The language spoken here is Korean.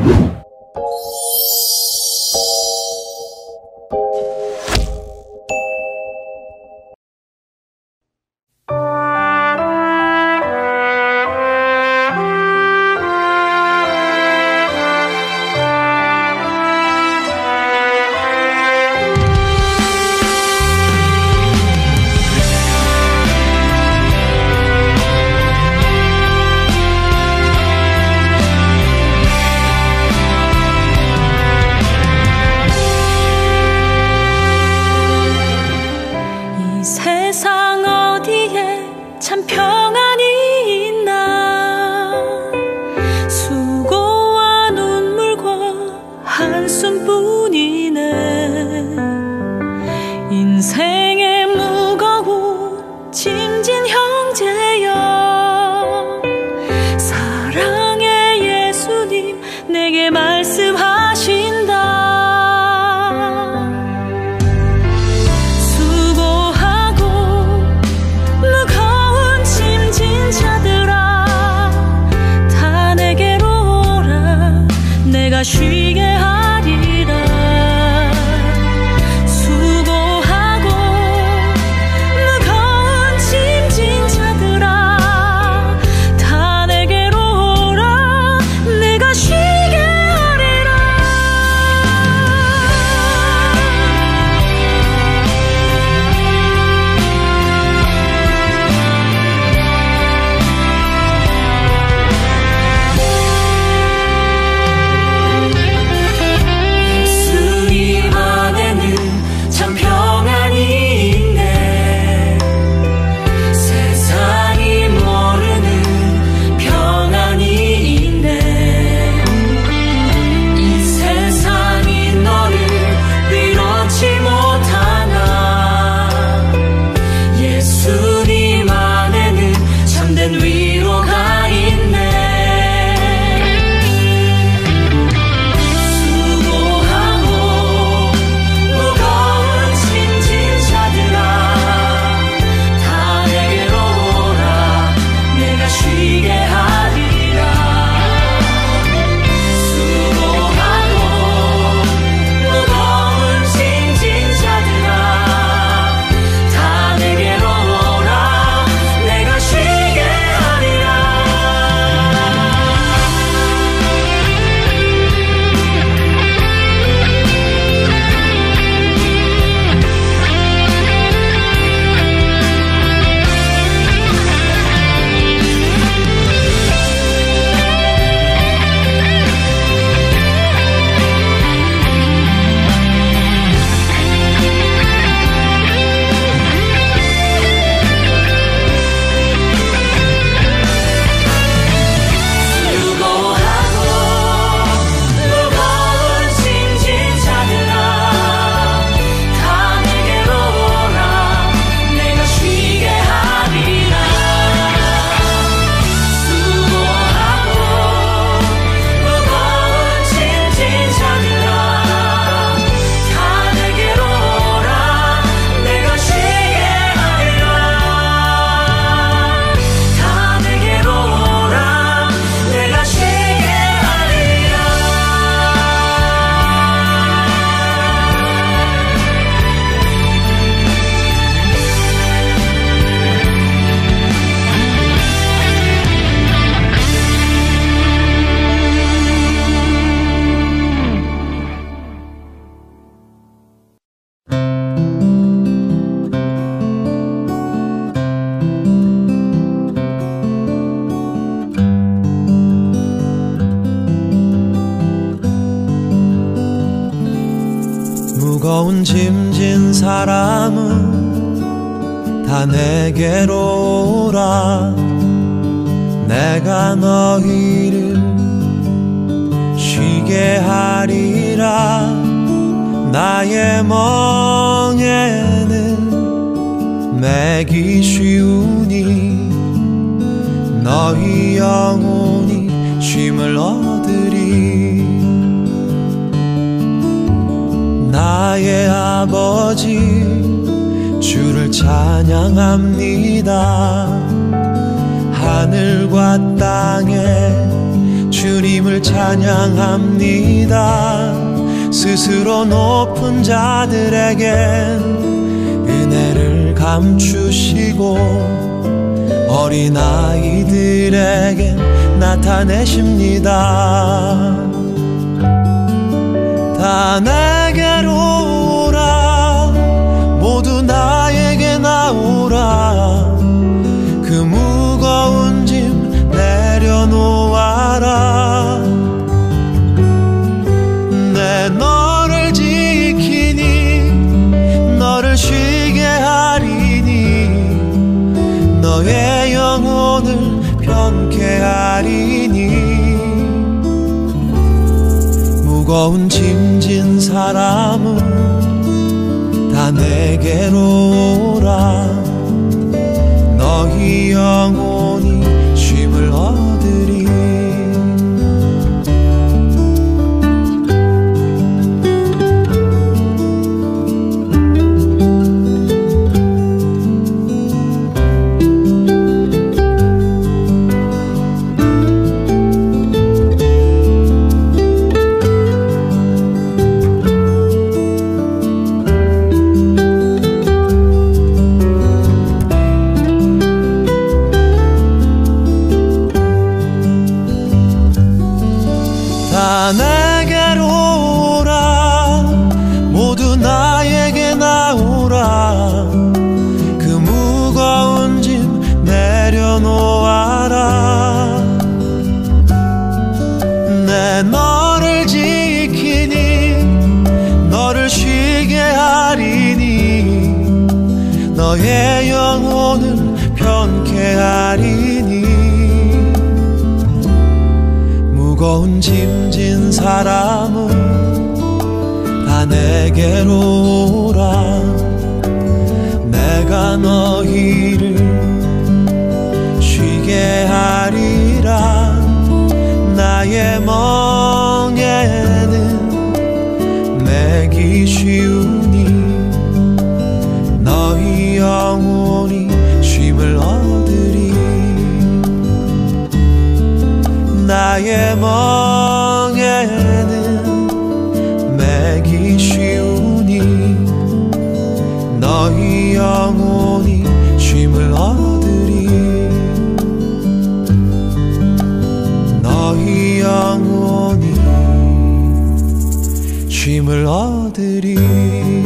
무거운 짐진 사람은 다 내게로 오라. 내가 너희를 쉬게 하리라. 나의 멍에는 매기 쉬우니 너희 영혼이 쉼을 얻으리. 나의 아버지 주를 찬양합니다. 하늘과 땅에 주님 주님을 찬양합니다. 스스로 높은 자들에겐 은혜를 감추시고 어린아이들에겐 나타내십니다. 다 내게로 오라, 모두 나에게 나오라. 그 무거운 짐 내려놓아라. 내 너를 지키니 너를 쉬게 하리니 너의 영혼을 편케 하리니 무거운 짐진 사람은 다 내게로 오라. 너희 영혼이 쉼을 얻으리. 다 내게로 오라, 모두 나에게 나오라. 그 무거운 짐 내려놓아라. 내 너를 지키니 너를 쉬게 하리니 너의 영혼을 편케 하리니 무거운 짐진 사람은 다 내게로 오라. 내가 너희를 쉬게 하리라. 나의 멍에는 매기 쉬우니 너희 영혼이 쉼을 얻으리. 나의 멍에는 매기 쉬우니 너희 영혼이 쉼을 얻으리. 너희 영혼이 쉼을 얻으리.